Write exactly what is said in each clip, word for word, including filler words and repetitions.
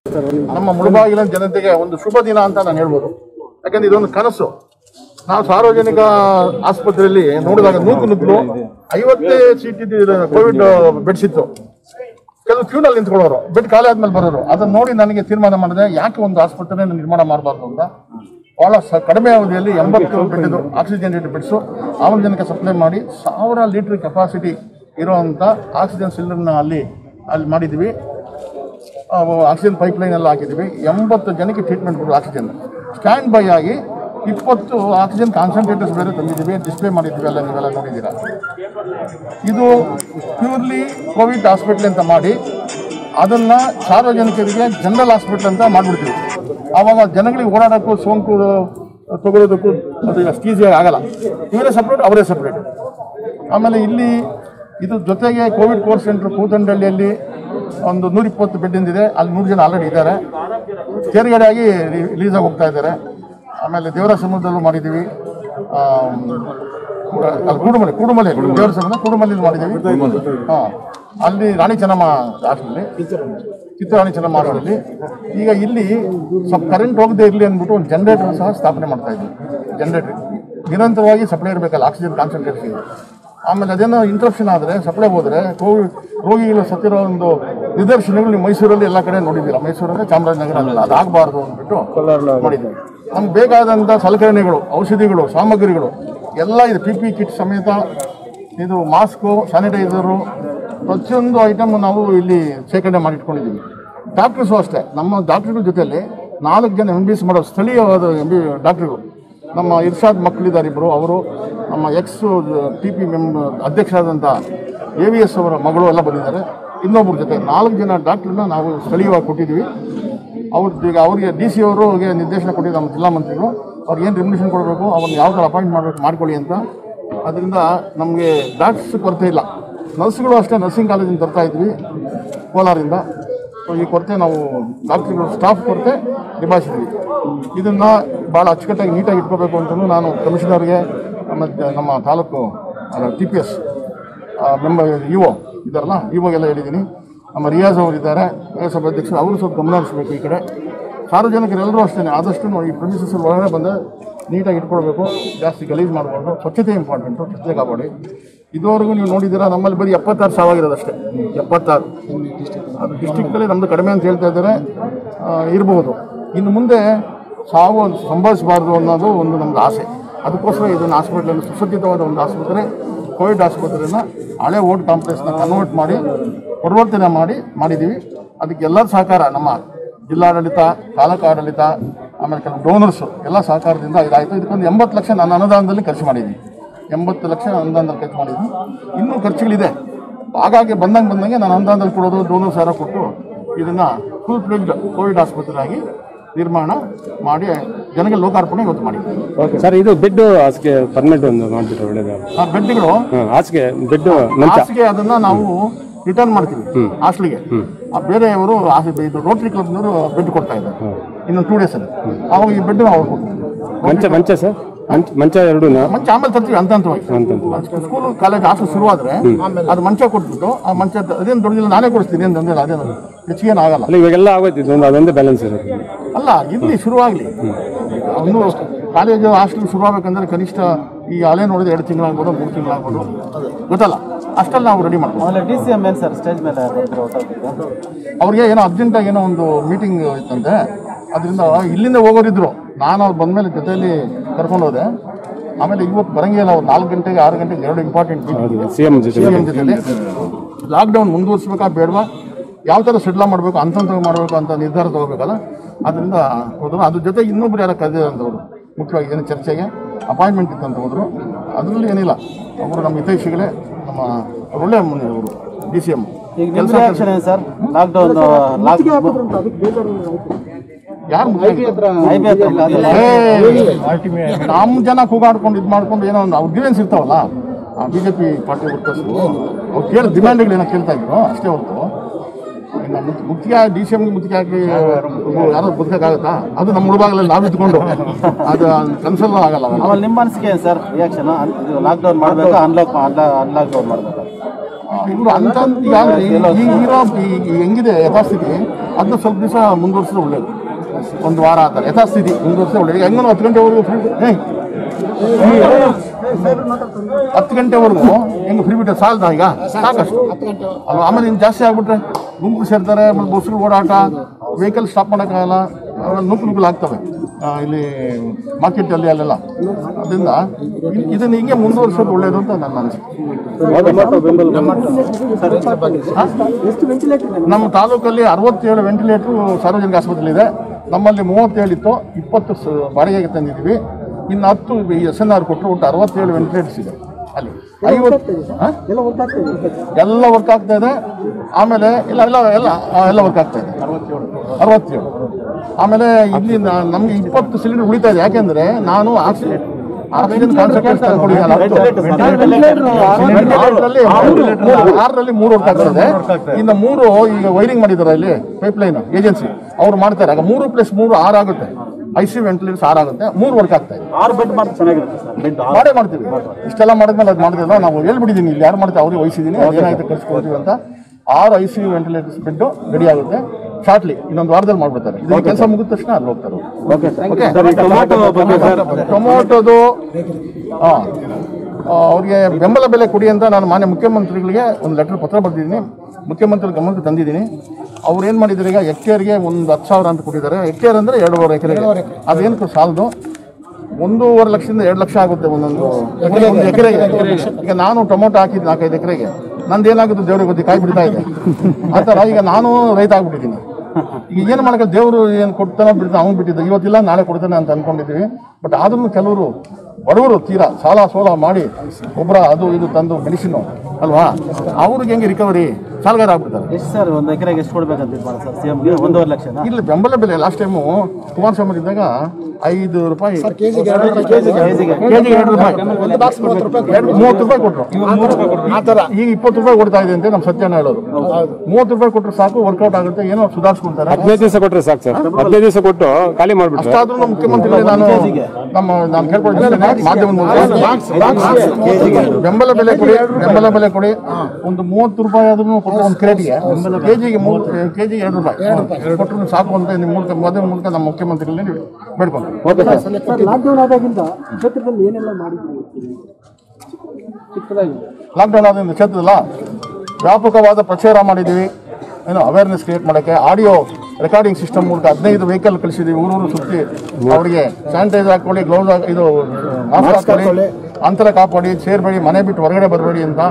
ನಮ್ಮ ಮುಳಬಾಗಿಲಿನ ಜನತೆಗೆ ಒಂದು ಶುಭ ದಿನ ಅಂತ ನಾನು ಹೇಳ್ಬೋದು. ಯಾಕಂದ್ರೆ ಇದೊಂದು ಕನಸು. ನಾವು ಸಾರ್ವಜನಿಕ ಆಸ್ಪತ್ರೆಯಲ್ಲಿ ನೋಡಿದಾಗ ನೂಕು ನುಗ್ಗಲು ಐವತ್ತೇ ಸೀಟ್ ಇದ್ದ ಕೋವಿಡ್ ಬೆಡ್ಸ್ ಇತ್ತು. ಕೆಲವು ಕ್ಯೂನಲ್ಲಿ ನಿಂತ್ಕೊಳ್ಳೋರು, ಬೆಡ್ ಖಾಲಿ ಆದ್ಮೇಲೆ ಬರೋರು. ಅದನ್ನ ನೋಡಿ ನನಗೆ ತೀರ್ಮಾನ ಮಾಡಿದೆ, ಯಾಕೆ ಒಂದು ಆಸ್ಪತ್ರೆ ನಿರ್ಮಾಣ ಮಾಡಬಾರ್ದು ಅಂತ. ಬಹಳ ಸ ಕಡಿಮೆ ಅವಧಿಯಲ್ಲಿ ಎಂಬತ್ತು ಬೆಡ್ ಆಕ್ಸಿಜನ್ ಬೆಡ್ಸು ಆಮ್ಲಜನಕ ಸಪ್ಲೈ ಮಾಡಿ ಸಾವಿರ ಲೀಟರ್ ಕೆಪಾಸಿಟಿ ಇರುವಂಥ ಆಕ್ಸಿಜನ್ ಸಿಲಿಂಡರ್ನ ಅಲ್ಲಿ ಅಲ್ಲಿ ಮಾಡಿದ್ವಿ. ಆಕ್ಸಿಜನ್ ಪೈಪ್ ಲೈನ್ ಎಲ್ಲ ಹಾಕಿದ್ವಿ. ಎಂಬತ್ತು ಜನಕ್ಕೆ ಟ್ರೀಟ್ಮೆಂಟ್ ಕೊಡು ಆಕ್ಸಿಜನ್ ಸ್ಟ್ಯಾಂಡ್ ಬೈ ಆಗಿ. ಇಪ್ಪತ್ತು ಆಕ್ಸಿಜನ್ ಕಾನ್ಸಂಟ್ರೇಟರ್ಸ್ ಬೇರೆ ತಂದಿದ್ದೀವಿ, ಡಿಸ್ಪ್ಲೇ ಮಾಡಿದ್ದೀವಿ, ಎಲ್ಲ ನೀವೆಲ್ಲ ನೋಡಿದ್ದೀರಾ. ಇದು ಪ್ಯೂರ್ಲಿ ಕೋವಿಡ್ ಹಾಸ್ಪಿಟ್ಲ್ ಅಂತ ಮಾಡಿ ಅದನ್ನು ಸಾರ್ವಜನಿಕರಿಗೆ ಜನರಲ್ ಹಾಸ್ಪಿಟ್ಲ್ ಅಂತ ಮಾಡಿಬಿಡ್ತೀವಿ. ಆವಾಗ ಜನಗಳಿಗೆ ಓಡಾಡೋಕ್ಕೂ ಸೋಂಕು ತಗೊಳ್ಳೋದಕ್ಕೂ ಅದು ಅಷ್ಟು ಈಸಿಯಾಗಿ ಆಗಲ್ಲ. ಇವರೇ ಸಪ್ರೇಟ್, ಅವರೇ ಸಪ್ರೇಟ್. ಆಮೇಲೆ ಇಲ್ಲಿ ಇದು ಜೊತೆಗೆ ಕೋವಿಡ್ ಕೋರ್ ಸೆಂಟರ್ ಕೂತಂಡಳ್ಳಿಯಲ್ಲಿ ಒಂದು ನೂರಿಪ್ಪತ್ತು ಬೆಡ್ಡಿಂದಿದೆ. ಅಲ್ಲಿ ನೂರು ಜನ ಆಲ್ರೆಡಿ ಇದ್ದಾರೆ, ತೇರ್ಗಡೆಯಾಗಿ ರಿಲೀಸಾಗಿ ಹೋಗ್ತಾ ಇದ್ದಾರೆ. ಆಮೇಲೆ ದೇವರ ಸಮುದ್ರದಲ್ಲೂ ಮಾಡಿದ್ದೀವಿ. ಕೂಡುಮಲೆ ಕೂಡುಮಲೆ ದೇವರ ಸಮುದ್ರ ಕೂಡುಮಲೆಯಲ್ಲಿ ಮಾಡಿದ್ದೀವಿ. ಹಾಂ, ಅಲ್ಲಿ ರಾಣಿ ಚೆನ್ನಮ್ಮ ಹಾಸ್ಟೆಲಲ್ಲಿ, ಕಿತ್ತೂರಾಣಿ ಚೆನ್ನಮ್ಮ ಹಾಸ್ಟೆಲಲ್ಲಿ. ಈಗ ಇಲ್ಲಿ ಸ್ವಲ್ಪ ಕರೆಂಟ್ ಹೋಗದೆ ಇರಲಿ ಅಂದ್ಬಿಟ್ಟು ಒಂದು ಜನರೇಟರ್ ಸಹ ಸ್ಥಾಪನೆ ಮಾಡ್ತಾ ಇದ್ವಿ. ಜನರೇಟರ್ ನಿರಂತರವಾಗಿ ಸಪ್ಲೈ ಇರಬೇಕಲ್ಲ ಆಕ್ಸಿಜನ್ ಕಾನ್ಸಂಟ್ರೇಟ್ಗೆ. ಆಮೇಲೆ ಅದೇನೋ ಇಂಟ್ರಪ್ಷನ್ ಆದರೆ ಸಪ್ಲೈ ಹೋದರೆ ಕೋವಿಡ್ ರೋಗಿಗಳು ಸತ್ತಿರೋ ಒಂದು ನಿದರ್ಶನಗಳು ನೀವು ಮೈಸೂರಲ್ಲಿ ಎಲ್ಲ ಕಡೆ ನೋಡಿದ್ದೀರಾ. ಮೈಸೂರಲ್ಲಿ, ಚಾಮರಾಜನಗರಲ್ಲ, ಅದಾಗಬಾರ್ದು ಅಂದ್ಬಿಟ್ಟು ಮಾಡಿದ್ದೀವಿ. ನಮ್ಗೆ ಬೇಕಾದಂಥ ಸಲಕರಣೆಗಳು, ಔಷಧಿಗಳು, ಸಾಮಗ್ರಿಗಳು ಎಲ್ಲ ಇದೆ. ಪಿ ಪಿ ಕಿಟ್ ಸಮೇತ, ಇದು ಮಾಸ್ಕು, ಸ್ಯಾನಿಟೈಸರು, ಪ್ರತಿಯೊಂದು ಐಟಮ್ ನಾವು ಇಲ್ಲಿ ಶೇಖರಣೆ ಮಾಡಿಟ್ಕೊಂಡಿದ್ದೀವಿ. ಡಾಕ್ಟರ್ಸು ಅಷ್ಟೇ. ನಮ್ಮ ಡಾಕ್ಟರ್ಗಳ ಜೊತೆಯಲ್ಲಿ ನಾಲ್ಕು ಜನ ಎಂ ಬಿ ಎಸ್ ಮಾಡೋ ಸ್ಥಳೀಯವಾದ ಎಂ ಬಿ ಡಾಕ್ಟ್ರುಗಳು. ನಮ್ಮ ಇರ್ಷಾದ್ ಮಕ್ಕಳಿದ್ದಾರೆ ಇಬ್ಬರು, ಅವರು ನಮ್ಮ ಎಕ್ಸ್ ಟಿ ಪಿ ಮೆಂಬ ಅಧ್ಯಕ್ಷರಾದಂಥ ಎ ವಿ ಎಸ್ ಅವರ ಮಗಳು ಎಲ್ಲ ಬಂದಿದ್ದಾರೆ. ಇನ್ನೊಬ್ಬರ ಜೊತೆ ನಾಲ್ಕು ಜನ ಡಾಕ್ಟ್ರನ್ನ ನಾವು ಸ್ಥಳೀಯವಾಗಿ ಕೊಟ್ಟಿದ್ದೀವಿ. ಅವ್ರ ಈಗ ಅವರಿಗೆ ಡಿ ಸಿ ಅವರಿಗೆ ನಿರ್ದೇಶನ ಕೊಟ್ಟಿದ್ದು ನಮ್ಮ ಜಿಲ್ಲಾ ಮಂತ್ರಿಗಳು. ಅವ್ರಿಗೆ ಏನು ರೆಮ್ಯುನೇಷನ್ ಕೊಡಬೇಕು, ಅವ್ರನ್ನ ಯಾವ ಥರ ಅಪಾಯಿಂಟ್ ಮಾಡಬೇಕು ಮಾಡ್ಕೊಳ್ಳಿ ಅಂತ. ಅದರಿಂದ ನಮಗೆ ಡಾಕ್ಟರ್ಸ್ ಕೊರತೆ ಇಲ್ಲ. ನರ್ಸ್ಗಳು ಅಷ್ಟೇ, ನರ್ಸಿಂಗ್ ಕಾಲೇಜಿಂದ ತರ್ತಾ ಇದ್ವಿ ಕೋಲಾರಿಂದ. ಸೊ ಈ ಕೊರತೆ ನಾವು ಡಾಕ್ಟ್ರುಗಳು ಸ್ಟಾಫ್ ಕೊರತೆ ನಿಭಾಯಿಸಿದ್ವಿ. ಇದನ್ನು ಭಾಳ ಅಚ್ಚುಕಟ್ಟಾಗಿ ನೀಟಾಗಿ ಇಟ್ಕೋಬೇಕು ಅಂತಲೂ ನಾನು ಕಮಿಷನರ್ಗೆ, ನಮ್ಮ ನಮ್ಮ ತಾಲೂಕು T P S member E O ಇದ್ದಾರಲ್ಲ, ಇ ಒಗೆಲ್ಲ ಹೇಳಿದ್ದೀನಿ. ನಮ್ಮ ರಿಯಾಜ್ ಅವರು ಇದ್ದಾರೆ, ನಗರಸಭೆ ಅಧ್ಯಕ್ಷರು, ಅವರು ಸ್ವಲ್ಪ ಗಮನ ಹರಿಸಬೇಕು. ಈ ಕಡೆ ಸಾರ್ವಜನಿಕರೆಲ್ಲರೂ ಅಷ್ಟೇ ಆದಷ್ಟು ಈ ಪ್ರಮಿಸಸ್ ಒಳಗಡೆ ಬಂದರೆ ನೀಟಾಗಿ ಇಟ್ಕೊಳ್ಬೇಕು. ಜಾಸ್ತಿ ಗಲೀಜು ಮಾಡಬಾರ್ದು. ಸ್ವಚ್ಛತೆ ಇಂಪಾರ್ಟೆಂಟು, ಸ್ವಚ್ಛತೆ ಕಾಪಾಡಿ. ಇದುವರೆಗೂ ನೀವು ನೋಡಿದ್ದೀರಾ, ನಮ್ಮಲ್ಲಿ ಬರೀ ಎಪ್ಪತ್ತಾರು ಸಾವಿರೋದು ಅಷ್ಟೇ. ಎಪ್ಪತ್ತಾರು ಅದು ಡಿಸ್ಟಿಕ್ಟಲ್ಲಿ ನಮ್ಮದು ಕಡಿಮೆ ಅಂತ ಹೇಳ್ತಾ ಇದ್ದಾರೆ. ಇರಬಹುದು, ಇನ್ನು ಮುಂದೆ ಸಾವು ಸಂಭವಿಸಬಾರ್ದು ಅನ್ನೋದು ಒಂದು ನಮ್ಮದು ಆಸೆ. ಅದಕ್ಕೋಸ್ಕರ ಇದನ್ನು ಹಾಸ್ಪಿಟ್ಲಲ್ಲಿ ಸುಸಜ್ಜಿತವಾದ ಒಂದು ಆಸ್ಪತ್ರೆ, ಕೋವಿಡ್ ಆಸ್ಪತ್ರೆಯನ್ನು ಹಳೆ ಓಲ್ಡ್ ಕಾಂಪ್ಲೆಕ್ಸ್ನ ಕನ್ವರ್ಟ್ ಮಾಡಿ ಪರಿವರ್ತನೆ ಮಾಡಿ ಮಾಡಿದ್ದೀವಿ. ಅದಕ್ಕೆ ಎಲ್ಲರ ಸಹಕಾರ, ನಮ್ಮ ಜಿಲ್ಲಾಡಳಿತ, ತಾಲೂಕು ಆಡಳಿತ, ಆಮೇಲೆ ಕೆಲವು ಡೋನರ್ಸು ಎಲ್ಲ ಸಹಕಾರದಿಂದ ಇದಾಯಿತು. ಇದಕ್ಕೊಂದು ಎಂಬತ್ತು ಲಕ್ಷ ನಾನು ಅನುದಾನದಲ್ಲಿ ಖರ್ಚು ಮಾಡಿದ್ದೀನಿ. ಎಂಬತ್ತು ಲಕ್ಷ ಅನುದಾನದಲ್ಲಿ ಖರ್ಚು ಮಾಡಿದ್ದೀನಿ. ಇನ್ನೂ ಖರ್ಚುಗಳಿದೆ. ಹಾಗಾಗಿ ಬಂದಂಗೆ ಬಂದಂಗೆ ನಾನು ಅನುದಾನದಲ್ಲಿ ಕೊಡೋದು, ಡೋನರ್ಸ್ ಯಾರೋ ಕೊಟ್ಟು ಇದನ್ನು ಫುಲ್ ಫ್ಲೆಜ್ಡ್ ಕೋವಿಡ್ ಆಸ್ಪತ್ರೆ ಆಗಿ ನಿರ್ಮಾಣ ಮಾಡಿ ಜನಕ್ಕೆ ಲೋಕಾರ್ಪಣೆ ಇವತ್ತು ಮಾಡಿದ್ದೀವಿ. ಓಕೆ ಸರ್, ಇದು ಬೆಡ್ ಹಾಸಿಗೆ ಪರ್ಮನೆಂಟ್ ಒಂದು ಮಾಡಿಬಿಟ್ರೆ ಒಳ್ಳೆಯದು. ಆ ಬೆಡ್ಗಳು ಹಾಸಿಗೆ ಬೆಡ್ ಹಾಸಿಗೆ ಅದನ್ನು ನಾವು ರಿಟರ್ನ್ ಮಾಡ್ತೀವಿ ಹಾಸ್ಟೆಲ್ಗೆ. ಆ ಬೇರೆಯವರು ಇದು ರೋಟರಿ ಕ್ಲಬ್ನವರು ಬೆಡ್ ಕೊಡ್ತಾ ಇದ್ದಾರೆ ಇನ್ನೊಂದು ಟೂ ಡೇಸ್ ಅಲ್ಲಿ. ಅವಾಗ ಈ ಬೆಡ್ ನಾವು ಕೊಡ್ತೀವಿ. ಮಂಚ ಮಂಚ ಸರ್ ಮಂಚ ಎರಡು ಮಂಚ ಆಮೇಲೆ ತರ್ತೀವಿ ಹಂತ ಹಂತವಾಗಿ. ಸ್ಕೂಲ್ ಕಾಲೇಜ್ ಹಾಸ್ಟೆಲ್ ಶುರುವಾದ್ರೆ ಅದು ಮಂಚ ಕೊಟ್ಬಿಟ್ಟು ಆ ಮಂಚ ಅದೇನು ದೊಡ್ಡದಿಲ್ಲ, ನಾನೇ ಕೊಡಿಸ್ತೀನಿ ಅಂತಂದ್ರೆ ಅದೇನು ಹೆಚ್ಚಿಗೆ ಆಗಲ್ಲ. ಇವಾಗೆಲ್ಲ ಆಗೋಯ್ತು, ಅದೊಂದೇ ಬ್ಯಾಲೆನ್ಸ್ ಇರುತ್ತೆ. ಅಲ್ಲ, ಇಲ್ಲಿ ಶುರುವಾಗಲಿ. ಒಂದು ಕಾಲೇಜು ಹಾಸ್ಟೆಲ್ ಶುರುವಾಗಬೇಕಂದ್ರೆ ಕನಿಷ್ಠ ಈ ಅಲೆ ನೋಡಿದ್ರೆ ಎರಡು ತಿಂಗಳಾಗ್ಬೋದು, ಮೂರು ತಿಂಗಳಾಗ್ಬೋದು, ಗೊತ್ತಲ್ಲ. ಅಷ್ಟಲ್ಲಿ ನಾವು ರೆಡಿ ಮಾಡ್ತೀವಿ. ಡಿ ಸಿ ಎಮ್ ಏನು ಸರ್ ಸ್ಟೇಜ್ ಮೇಲೆ ಅವ್ರಿಗೆ ಏನೋ ಅರ್ಜೆಂಟಾಗಿ ಏನೋ ಒಂದು ಮೀಟಿಂಗ್ ಇತ್ತಂತೆ. ಅದರಿಂದ ಇಲ್ಲಿಂದ ಹೋಗೋರಿದ್ರು. ನಾನು ಅವ್ರು ಬಂದಮೇಲೆ ಜೊತೆಯಲ್ಲಿ ಕರ್ಕೊಂಡು ಹೋದೆ. ಆಮೇಲೆ ಇವತ್ತು ಬರಂಗಿಲ್ಲ, ಅವ್ರು ನಾಲ್ಕು ಗಂಟೆಗೆ ಆರು ಗಂಟೆಗೆ ಎರಡು ಇಂಪಾರ್ಟೆಂಟ್ ಸಿ ಎಂ ಜೊತೆಲಿ ಲಾಕ್ಡೌನ್ ಮುಂದುವರಿಸ್ಬೇಕಾ ಬೇಡವಾ, ಯಾವ ಥರ ಸೆಟ್ಲ ಮಾಡಬೇಕು, ಅಂತಂತ ಮಾಡಬೇಕು ಅಂತ ನಿರ್ಧಾರ ತಗೋಬೇಕಲ್ಲ. ಅದರಿಂದ ಹೋದ್ರು. ಅದ್ರ ಜೊತೆ ಇನ್ನೊಬ್ರು ಯಾರು ಕರೆದಿರೋಂಥವ್ರು ಮುಖ್ಯವಾಗಿ ಏನು ಚರ್ಚೆಗೆ ಅಪಾಯಿಂಟ್ಮೆಂಟ್ ಇತ್ತಂತ ಹೋದರು. ಅದರಲ್ಲಿ ಏನಿಲ್ಲ, ಅವರು ನಮ್ಮ ಹಿತೈಷಿಗಳೇ, ನಮ್ಮ ಒಳ್ಳೆ ಅವರು ಡಿ ಸಿ ಎಮ್. ಕೆಲಸ ಸರ್ ಲಾಕ್ಡೌನ್ ಯಾರು ನಮ್ಮ ಜನ ಕೂಗಾಡ್ಕೊಂಡು ಇದು ಮಾಡ್ಕೊಂಡು ಏನೋ ಒಂದು ಅವ್ರ ಗ್ರೀವೆನ್ಸ್ ಇರ್ತಾವಲ್ಲ, B J P party workers ಅವ್ರು ಕೇಳೋ ಡಿಮ್ಯಾಂಡ್ಗಳು ಏನೋ ಕೇಳ್ತಾ ಇದ್ರು ಅಷ್ಟೇ ಹೊರತು ಇನ್ನು ಮುತ್ತಿಗೆ ಡಿ ಸಿ ಎಮ್ಗೆ ಮುತ್ತಿಗೆ ಹಾಕಿ ಯಾರು ಬದುಕಾಗತ್ತಾ? ಅದು ನಮ್ಮ ಮುಳಬಾಗಲಲ್ಲಿ ನಾವು ಇದ್ಕೊಂಡು ಅದು ಕನ್ಸಲ್ ಆಗಲ್ಲ. ಆಮೇಲೆ ನಿಮ್ಮ ಅನಿಸಿಕೆ ಸರ್ ರಿಯಾಕ್ಷನ್, ಲಾಕ್ಡೌನ್ ಮಾಡಬೇಕಾ ಅನ್ಲಾಕ್ ಅನ್ಲಾಕ್ಡೌನ್ ಮಾಡಬೇಕಾ? ಇವರು ಅಂತ ಈಗ ಇರೋ ಹೆಂಗಿದೆ ಯಥಾಸ್ಥಿತಿ ಅದನ್ನ ಸ್ವಲ್ಪ ದಿವಸ ಮುಂದುವರಿಸಿದ್ರೆ ಒಳ್ಳೇದು. ಒಂದು ವಾರ ಆ ಥರ ಯಥಾಸ್ಥಿತಿ ಮುಂದುವರಿಸಿದ್ರೆ ಒಳ್ಳೇದು. ಹೆಂಗೂ ಹತ್ತು ಗಂಟೆವರೆಗೂ ಫ್ರೀ ಹೇ ಹತ್ತು ಗಂಟೆವರೆಗೂ ಹೆಂಗೆ ಫ್ರೀ ಬಿಟ್ಟರೆ ಸಾಲದ ಈಗ ಸಾಕಷ್ಟು ಅಲ್ವಾ. ಆಮೇಲೆ ಇನ್ನು ಜಾಸ್ತಿ ಆಗ್ಬಿಟ್ರೆ ಗುಂಪು ಸೇರ್ತಾರೆ, ಆಮೇಲೆ ಬಸ್ಗಳು ಓಡಾಟ, ವೆಹಿಕಲ್ ಸ್ಟಾಪ್ ಮಾಡೋಕ್ಕಾಗಲ್ಲ, ಆಮೇಲೆ ನುಗ್ಗು ನುಗ್ಗಲು ಆಗ್ತವೆ ಇಲ್ಲಿ ಮಾರ್ಕೆಟಲ್ಲಿ ಅಲ್ಲೆಲ್ಲ. ಅದರಿಂದ ಇದನ್ನು ಹಿಂಗೆ ಮುಂದುವರಿಸೋದು ಒಳ್ಳೇದು ಅಂತ ನನ್ನ ಅನಿಸಿಕೆ. ನಮ್ಮ ತಾಲೂಕಲ್ಲಿ ಅರವತ್ತೇಳು ವೆಂಟಿಲೇಟ್ರು ಸಾರ್ವಜನಿಕ ಆಸ್ಪತ್ರೆ ಇದೆ. ನಮ್ಮಲ್ಲಿ ಮೂವತ್ತೇಳು ಇತ್ತು, ಇಪ್ಪತ್ತು ಬಾಡಿಗೆಗೆ ತಂದಿದ್ದೀವಿ. ಇನ್ನು ಹತ್ತು ಎಸ್ ಎನ್ ಆರ್ ಕೊಟ್ಟರು, ಒಟ್ಟು ಅರವತ್ತೇಳು ವೆಂಟಿಲೇಟರ್ಸ್ ಇದೆ ಅಲ್ಲಿ. ಐವತ್ತು ಎಲ್ಲ ವರ್ಕ್ ಆಗ್ತಾ ಇದೆ. ಆಮೇಲೆ ಇಲ್ಲ ಎಲ್ಲ ಎಲ್ಲ ಎಲ್ಲ ವರ್ಕ್ ಆಗ್ತಾ ಇದೆ ಅರವತ್ತೇಳು ಅರವತ್ತೇಳು ಆಮೇಲೆ ಇಲ್ಲಿ ನಮಗೆ ಇಪ್ಪತ್ತು ಸಿಲಿಂಡರ್ ಉಳಿತಾ ಇದೆ. ಯಾಕೆಂದ್ರೆ ನಾನು ಆಕ್ಸಿಜನ್ ಆಕ್ಸಿಜನ್ ಕಾನ್ಸಂಟ್ರೇಟ್ ಆರರಲ್ಲಿ ಮೂರು ವರ್ಕ್ ಆಗ್ತದೆ. ಇನ್ನು ಮೂರು ಈಗ ವೈರಿಂಗ್ ಮಾಡಿದ್ದಾರೆ ಇಲ್ಲಿ ಪೈಪ್ ಲೈನ್ ಏಜೆನ್ಸಿ ಅವ್ರು ಮಾಡ್ತಾರೆ. ಆಗ ಮೂರು ಪ್ಲಸ್ ಮೂರು ಆರು ಆಗುತ್ತೆ. ಐ ಸಿ ವೆಂಟಿಲೇಟರ್ಸ್ ಆರು ಆಗುತ್ತೆ, ಮೂರು ವರ್ಕ್ ಆಗ್ತಾ ಇದೆ. ಆರು ಬೆಡ್ ಮಾಡಿ ಚೆನ್ನಾಗಿರುತ್ತೆ, ಮಾಡೇ ಮಾಡ್ತೀವಿ. ಇಷ್ಟೆಲ್ಲ ಮಾಡಿದ್ಮೇಲೆ ಅದು ಮಾಡಿದ್ರಲ್ಲ, ನಾವು ಹೇಳ್ಬಿಟ್ಟಿದ್ದೀನಿ ಇಲ್ಲಿ ಯಾರು ಮಾಡ್ತೀವಿ ಅವ್ರಿಗೆ ವಹಿಸಿದ್ದೀನಿ, ಏನಾಯ್ತು ಕಳಿಸ್ಕೊಡ್ತೀವಿ ಅಂತ. ಆರು I C U ventilators bed ready ಆಗುತ್ತೆ ಶಾರ್ಟ್ಲಿ, ಇನ್ನೊಂದು ವಾರದಲ್ಲಿ ಮಾಡ್ಬಿಡ್ತಾರೆ. ಇದು ಕೆಲಸ ಮುಗಿದ ತಕ್ಷಣ ಅಲ್ಲಿ ಹೋಗ್ತಾರೆ. ಟೊಮೊಟೊದು ಹಾಂ ಅವ್ರಿಗೆ ಬೆಂಬಲ ಬೆಲೆ ಕೊಡಿ ಅಂತ ನಾನು ಮಾನ್ಯ ಮುಖ್ಯಮಂತ್ರಿಗಳಿಗೆ ಒಂದು ಲೆಟರ್ ಪತ್ರ ಬರೆದಿದ್ದೀನಿ, ಮುಖ್ಯಮಂತ್ರಿ ಗಮನಕ್ಕೆ ತಂದಿದ್ದೀನಿ. ಅವ್ರು ಏನು ಮಾಡಿದ್ದಾರೆ, ಈಗ ಹೆಕ್ಟೇರ್ಗೆ ಒಂದು ಹತ್ತು ಸಾವಿರ ಅಂತ ಕೊಟ್ಟಿದ್ದಾರೆ. ಹೆಕ್ಟೇರ್ ಅಂದರೆ ಎರಡೂವರೆ ಎಕರೆಗೆ, ಅದೇನು ಸಾಲದು ಒಂದೂವರೆ ಲಕ್ಷದಿಂದ ಎರಡು ಲಕ್ಷ ಆಗುತ್ತೆ ಒಂದೊಂದು ಎಕರೆಗೆ. ಈಗ ನಾನು ಟೊಮೊಟೊ ಹಾಕಿದ್ದು ನಾಲ್ಕೈದು ಎಕರೆಗೆ, ನಂದು ಏನಾಗುತ್ತೆ ದೇವ್ರಿಗೆ ಗೊತ್ತಿ ಕಾಯಿ ಬಿಡ್ತಾ ಇದೆ ಆ ಥರ. ಈಗ ನಾನು ರೈತ ಆಗ್ಬಿಟ್ಟಿದ್ದೀನಿ. ಈಗ ಏನು ಮಾಡೋಕ್ಕೆ ದೇವರು ಏನು ಕೊಡ್ತಾನೋ ಬಿಡ್ತಾನೆ, ಅವ್ನು ಬಿಟ್ಟಿದ್ದು ಇವತ್ತಿಲ್ಲ ನಾಳೆ ಕೊಡ್ತಾನೆ ಅಂತ ಅಂದ್ಕೊಂಡಿದ್ದೀವಿ. ಬಟ್ ಆದ್ರೂ ಕೆಲವರು ಬಡವರು ತೀರಾ ಸಾಲ ಸೋಲ ಮಾಡಿ ಗೊಬ್ಬರ ಅದು ಇದು ತಂದು ಮೆಡಿಸಿನು ಅಲ್ವಾ, ಅವ್ರಿಗೆ ಹೆಂಗೆ ರಿಕವರಿ ಸಾಲಗಾರ ಆಗ್ಬಿಡ್ತಾರೆ. ಎಷ್ಟು ಸರ್ ಒಂದು ಎಕರೆಗೆ ಎಷ್ಟು ಕೊಡ್ಬೇಕಂತ ಸರ್ ಸಿಎಂಗೆ? ಒಂದೂವರೆ ಲಕ್ಷ ಇಲ್ಲ ಬೆಂಬಲ ಬೆಲೆ. ಲಾಸ್ಟ್ ಟೈಮು ಕುಮಾರಸ್ವಾಮಿ ಇದ್ದಾಗ ಐದು ರೂಪಾಯಿ ಕೆಜಿಗೆ ಎರಡು ರೂಪಾಯಿ ಮೂವತ್ತು ರೂಪಾಯಿ ಕೊಟ್ಟರು. ಈಗ ಇಪ್ಪತ್ತು ರೂಪಾಯಿ ಕೊಡ್ತಾ ಇದೆ ಅಂತ ನಮ್ಮ ಸತ್ಯನ ಹೇಳೋರು. ಮೂವತ್ತು ರೂಪಾಯಿ ಕೊಟ್ಟರು ಸಾಕು, ವರ್ಕೌಟ್ ಆಗುತ್ತೆ, ಏನೋ ಸುಧಾರಿಸ್ಕೊಂತಾರೆ. ಹದಿನೈದು ದಿವಸ ಕೊಟ್ಟರೆ ಸಾಕು ಸರ್, ಹದಿನೈದು ದಿವಸ ಕೊಟ್ಟು ಖಾಲಿ ಮಾಡ್ಬಿಟ್ಟು. ಅಷ್ಟಾದ್ರೂ ನಮ್ಮ ಮುಖ್ಯಮಂತ್ರಿಗಳು ನಾನು ನಮ್ಮ ನಾನು ಕೇಳ್ಕೊಳ್ತೀನಿ ಮಾಧ್ಯಮದ ಮೂಲಕ ಬೆಂಬಲ ಬೆಲೆ ಕೊಡಿ, ಬೆಂಬಲ ಬೆಲೆ ಕೊಡಿ. ಒಂದು ಮೂವತ್ತು ರೂಪಾಯಿ ಆದ್ರೂ ಕೊಟ್ಟರೆ ಒಂದು ಕ್ರೇಟಿಗೆ ಕೆಜಿಗೆ ಮೂರು ಕೆಜಿಗೆ ಎರಡು ರೂಪಾಯಿ ಕೊಟ್ಟರು ಸಾಕು ಅಂತ ನಿಮ್ಮ ಮೂಲಕ ಮಾಧ್ಯಮ ಮೂಲಕ ನಮ್ಮ ಮುಖ್ಯಮಂತ್ರಿಗಳಲ್ಲಿ ಬೇಡ್ಕೊಂಡು. ಲಾಕ್ಡೌನ್ ಆದಾಗಿಂದ ಕ್ಷೇತ್ರದಲ್ಲಿ ಏನೆಲ್ಲ ಮಾಡಿದ್ದೀವಿ? ಲಾಕ್ಡೌನ್ ಆದ್ರಿಂದ ಕ್ಷೇತ್ರದಲ್ಲ ವ್ಯಾಪಕವಾದ ಪ್ರಚಾರ ಮಾಡಿದ್ದೀವಿ. ಏನೋ ಅವೇರ್ನೆಸ್ ಕ್ರಿಯೇಟ್ ಮಾಡೋಕ್ಕೆ ಆಡಿಯೋ ರೆಕಾರ್ಡಿಂಗ್ ಸಿಸ್ಟಮ್ ಮೂಲಕ ಹದಿನೈದು ವೆಹಿಕಲ್ ಕಳಿಸಿದ್ದೀವಿ. ಊರೂರು ಸುತ್ತಿ ಅವರಿಗೆ ಸ್ಯಾನಿಟೈಸರ್ ಹಾಕೊಳ್ಳಿ, ಗ್ಲೌಸ್ ಇದು ಮಾಸ್ಕ್ ಹಾಕೊಳ್ಳಿ, ಅಂತರ ಕಾಪಾಡಿ, ಸೇರ್ಬೇಡಿ, ಮನೆ ಬಿಟ್ಟು ಹೊರಗಡೆ ಬರಬೇಡಿ ಅಂತ.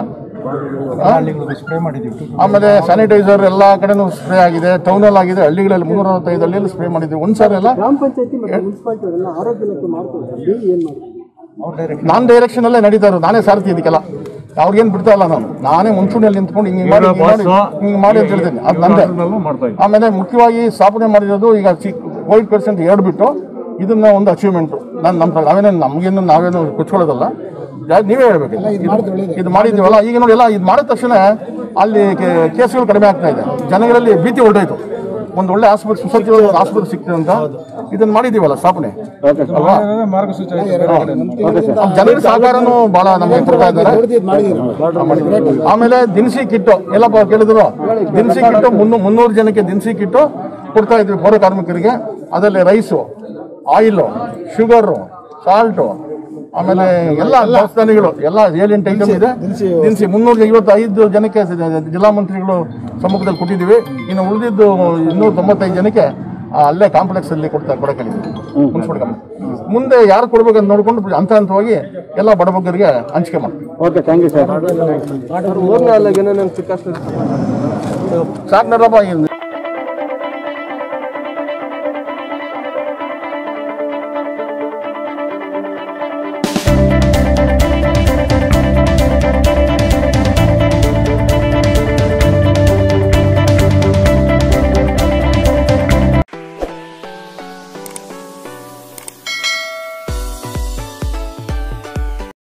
ಆಮೇಲೆ ಸ್ಯಾನಿಟೈಸರ್ ಎಲ್ಲ ಕಡೆನೂ ಸ್ಪ್ರೇ ಆಗಿದೆ, ಟೌನಲ್ಲಿ ಆಗಿದೆ, ಹಳ್ಳಿಗಳಲ್ಲಿ ಮುನ್ನೂರ ಅರವತ್ತೈದು ಹಳ್ಳಿಯಲ್ಲಿ ಸ್ಪ್ರೇ ಮಾಡಿದ್ದೀವಿ. ಒಂದ್ಸಾರಿ ಎಲ್ಲ ನಾನ್ ಡೈರೆಕ್ಷನ್ ಅಲ್ಲೇ ನಡೀತಾ ಇರೋದು. ನಾನೇ ಸಾರ್ತಿ ಇದಕ್ಕೆಲ್ಲ, ಅವ್ರಿಗೇನು ಬಿಡ್ತಾ ಇಲ್ಲ ನಾನು, ನಾನೇ ಮುಂಚೂಣಿಯಲ್ಲಿ ನಿಂತ್ಕೊಂಡು ಹಿಂಗೆ ಮಾಡಿ ಹಿಂಗೆ ಮಾಡಿ ಅಂತ ಹೇಳ್ತೀನಿ. ಅದು ನಂದೇ. ಆಮೇಲೆ ಮುಖ್ಯವಾಗಿ ಸ್ಥಾಪನೆ ಮಾಡಿರೋದು ಈಗ ಕೋವಿಡ್ ಪರ್ಸೆಂಟ್ ಎರಡು ಬಿಟ್ಟು ಇದನ್ನ ಒಂದು ಅಚೀವ್ಮೆಂಟು. ನಾನು ನಮ್ಮ ನಾವೇನು ನಮಗೇನು ನಾವೇನು ಕುಚ್ಕೊಳ್ಳೋದಲ್ಲ, ನೀವೇ ಹೇಳ್ಬೇಕು. ಇದು ಮಾಡಿದ್ದೀವಲ್ಲ, ಈಗ ನೋಡಿ ಎಲ್ಲ ಇದು ಮಾಡಿದ ತಕ್ಷಣ ಅಲ್ಲಿ ಕೇಸ್ಗಳು ಕಡಿಮೆ ಆಗ್ತಾ ಇದೆ, ಜನಗಳಲ್ಲಿ ಭೀತಿ ಹೊರಟೋಯ್ತು. ಒಂದು ಒಳ್ಳೆ ಆಸ್ಪತ್ರೆ, ಸುಸಜ್ಜಿತ ಆಸ್ಪತ್ರೆ ಸಿಗ್ತದೆ ಅಂತ ಇದನ್ನ ಮಾಡಿದೀವಲ್ಲ ಸ್ಥಾಪನೆ ಅಲ್ವಾ. ಜನರ ಸಹಕಾರನೂ ಬಹಳ ನಮಗೆ ಕೊಡ್ತಾ ಇದ್ದಾರೆ. ಆಮೇಲೆ ದಿನಸಿ ಕಿಟ್ಟು ಎಲ್ಲಪ್ಪ ಕೇಳಿದ್ರು, ದಿನಸಿ ಕಿಟ್ಟು ಮುನ್ನೂ ಮುನ್ನೂರು ಜನಕ್ಕೆ ದಿನಸಿ ಕಿಟ್ಟು ಕೊಡ್ತಾ ಇದ್ವಿ ಪೌರ ಕಾರ್ಮಿಕರಿಗೆ. ಅದರಲ್ಲಿ ರೈಸು, ಆಯಿಲು, ಶುಗರು, ಸಾಲ್ಟು, ಆಮೇಲೆ ಎಲ್ಲ ದಾಸ್ತಾನಿಗಳು ಎಲ್ಲ ಏಳೆಂಟು ಐಟಮ್ ಇದೆ. ದಿನಸಿ ಮುನ್ನೂರ ಐವತ್ತೈದು ಜನಕ್ಕೆ ಜಿಲ್ಲಾ ಮಂತ್ರಿಗಳು ಸಮ್ಮುಖದಲ್ಲಿ ಕೊಟ್ಟಿದ್ದೀವಿ. ಇನ್ನು ಉಳಿದಿದ್ದು ಇನ್ನೂರ ತೊಂಬತ್ತೈದು ಜನಕ್ಕೆ ಅಲ್ಲೇ ಕಾಂಪ್ಲೆಕ್ಸ್ ಅಲ್ಲಿ ಕೊಡ್ತಾ ಕೊಡಕ್ಕೆ ಹೇಳಿದ್ದೀವಿ ಮುನ್ಸಿಪಲ್. ಮುಂದೆ ಯಾರು ಕೊಡ್ಬೇಕಂತ ನೋಡ್ಕೊಂಡು ಹಂತ ಹಂತವಾಗಿ ಎಲ್ಲ ಬಡಬಗ್ಗರಿಗೆ ಹಂಚಿಕೆ ಮಾಡ್ತೀವಿ. Okay, thank you sir. ಸಾಕು ನರಪ್ಪ.